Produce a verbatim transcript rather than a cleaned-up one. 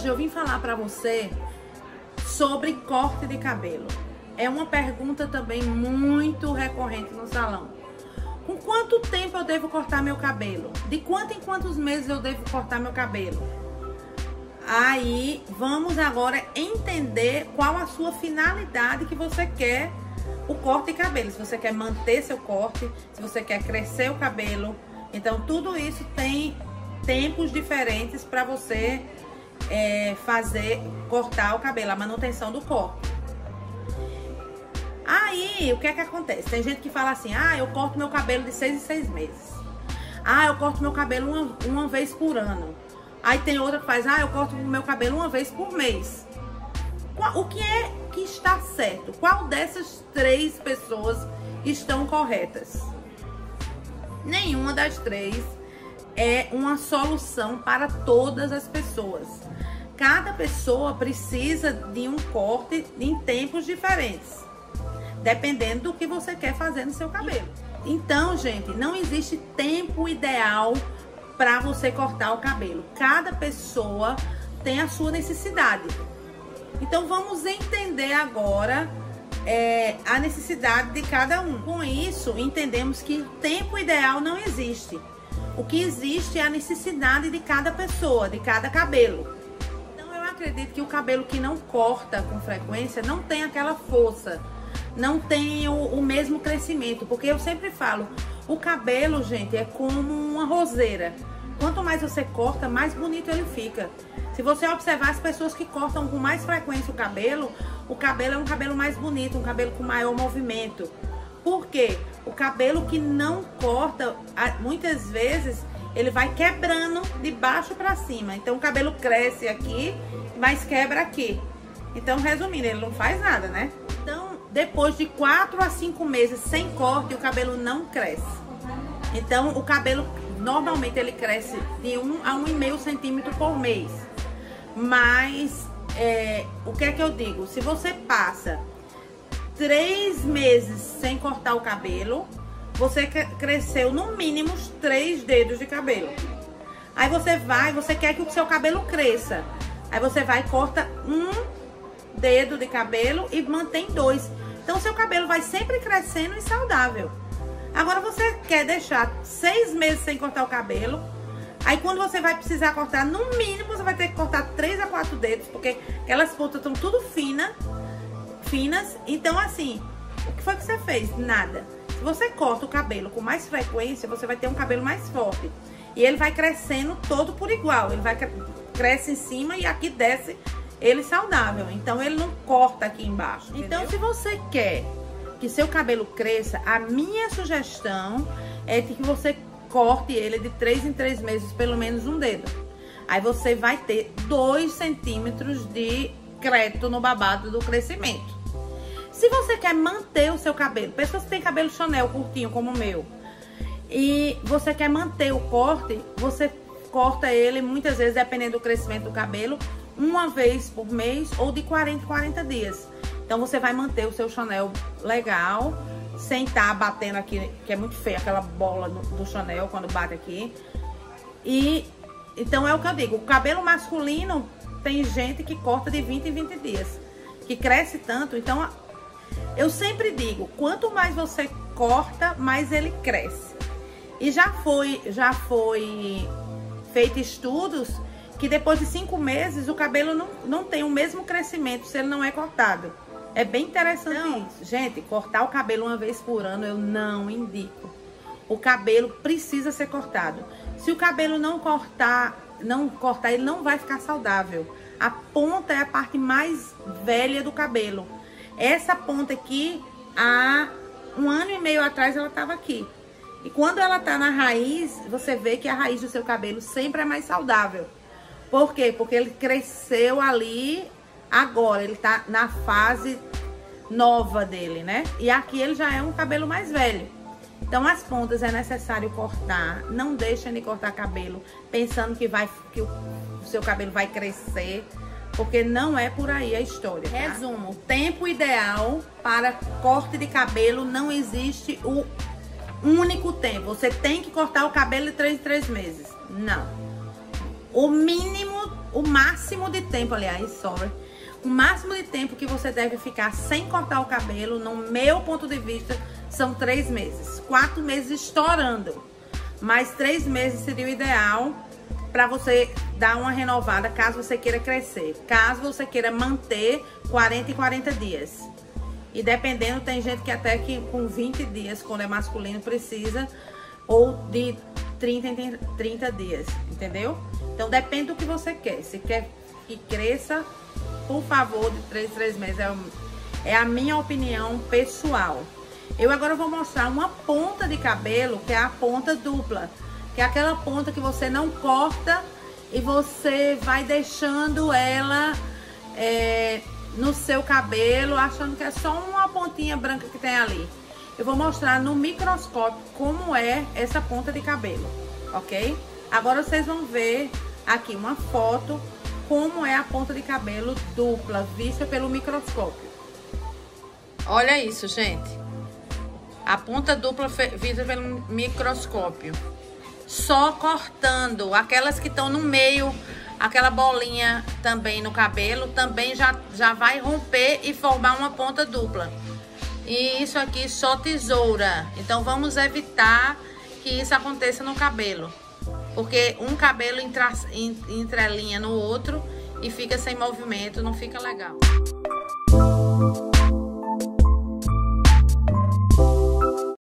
eu vim falar para você sobre corte de cabelo. É uma pergunta também muito recorrente no salão. Com quanto tempo eu devo cortar meu cabelo? De quanto em quantos meses eu devo cortar meu cabelo? Aí, vamos agora entender qual a sua finalidade que você quer o corte de cabelo. Se você quer manter seu corte, se você quer crescer o cabelo. Então, tudo isso tem tempos diferentes para você é, fazer, cortar o cabelo, a manutenção do corte. Aí, o que é que acontece? Tem gente que fala assim, ah, eu corto meu cabelo de seis em seis meses. Ah, eu corto meu cabelo uma, uma vez por ano. Aí tem outra que faz, ah, eu corto meu cabelo uma vez por mês. O que é que está certo? Qual dessas três pessoas estão corretas? Nenhuma das três é uma solução para todas as pessoas. Cada pessoa precisa de um corte em tempos diferentes, dependendo do que você quer fazer no seu cabelo. Então, gente, não existe tempo ideal para você cortar o cabelo. Cada pessoa tem a sua necessidade. Então, vamos entender agora é, a necessidade de cada um. Com isso, entendemos que tempo ideal não existe. O que existe é a necessidade de cada pessoa, de cada cabelo. Então, eu acredito que o cabelo que não corta com frequência não tem aquela força, não tem o, o mesmo crescimento, porque eu sempre falo, o cabelo, gente, é como uma roseira. Quanto mais você corta, mais bonito ele fica. Se você observar as pessoas que cortam com mais frequência o cabelo, o cabelo é um cabelo mais bonito, um cabelo com maior movimento. Por quê? O cabelo que não corta, muitas vezes, ele vai quebrando de baixo para cima. Então o cabelo cresce aqui, mas quebra aqui. Então, resumindo, ele não faz nada, né? Então, depois de quatro a cinco meses sem corte, o cabelo não cresce. Então, o cabelo, normalmente, ele cresce de um a um e meio centímetro por mês. Mas, é, o que é que eu digo? Se você passa três meses sem cortar o cabelo, você cresceu no mínimo uns três dedos de cabelo. Aí você vai, você quer que o seu cabelo cresça. Aí você vai e corta um dedo de cabelo e mantém dois. Então, seu cabelo vai sempre crescendo e saudável. Agora, você quer deixar seis meses sem cortar o cabelo. Aí, quando você vai precisar cortar, no mínimo, você vai ter que cortar três a quatro dedos, porque aquelas pontas estão tudo fina, finas. Então, assim, o que foi que você fez? Nada. Se você corta o cabelo com mais frequência, você vai ter um cabelo mais forte. E ele vai crescendo todo por igual. Ele vai cresce em cima e aqui desce ele saudável. Então, ele não corta aqui embaixo. Entendeu? Então, se você quer que seu cabelo cresça, a minha sugestão é de que você corte ele de três em três meses, pelo menos um dedo. Aí você vai ter dois centímetros de crédito no babado do crescimento. Se você quer manter o seu cabelo, pessoas que têm cabelo Chanel curtinho como o meu, e você quer manter o corte, você corta ele muitas vezes, dependendo do crescimento do cabelo, uma vez por mês ou de quarenta em quarenta dias. Então você vai manter o seu Chanel legal, sem estar batendo aqui, que é muito feio aquela bola do, do Chanel quando bate aqui. E então é o que eu digo, o cabelo masculino tem gente que corta de vinte em vinte dias, que cresce tanto. Então eu sempre digo, quanto mais você corta, mais ele cresce. E já foi, já foi feito estudos que depois de cinco meses o cabelo não, não tem o mesmo crescimento se ele não é cortado. É bem interessante então, isso. Gente, cortar o cabelo uma vez por ano eu não indico. O cabelo precisa ser cortado. Se o cabelo não cortar, não cortar, ele não vai ficar saudável. A ponta é a parte mais velha do cabelo. Essa ponta aqui, há um ano e meio atrás, ela estava aqui. E quando ela tá na raiz, você vê que a raiz do seu cabelo sempre é mais saudável. Por quê? Porque ele cresceu ali agora, ele tá na fase nova dele, né? E aqui ele já é um cabelo mais velho. Então as pontas é necessário cortar. Não deixem de cortar cabelo pensando que, vai, que o seu cabelo vai crescer, porque não é por aí a história, tá? Resumo, o tempo ideal para corte de cabelo não existe o único tempo. Você tem que cortar o cabelo de três em três meses. Não. O mínimo o máximo de tempo, aliás, sorry, o máximo de tempo que você deve ficar sem cortar o cabelo, no meu ponto de vista, são três meses. Quatro meses estourando, mas três meses seria o ideal para você dar uma renovada, caso você queira crescer. Caso você queira manter quarenta e quarenta dias. E dependendo, tem gente que até que com vinte dias, quando é masculino, precisa, ou de trinta em trinta dias, entendeu? Então depende do que você quer. Se quer que cresça, por favor, de três, três meses. É, é a minha opinião pessoal. Eu agora vou mostrar uma ponta de cabelo, que é a ponta dupla. Que é aquela ponta que você não corta e você vai deixando ela é, no seu cabelo, achando que é só uma pontinha branca que tem ali. Eu vou mostrar no microscópio como é essa ponta de cabelo, ok? Agora vocês vão ver aqui uma foto como é a ponta de cabelo dupla, vista pelo microscópio. Olha isso, gente. A ponta dupla vista pelo microscópio. Só cortando. Aquelas que estão no meio, aquela bolinha também no cabelo, também já, já vai romper e formar uma ponta dupla. E isso aqui só tesoura. Então vamos evitar que isso aconteça no cabelo. Porque um cabelo entra, entrelinha no outro e fica sem movimento, não fica legal.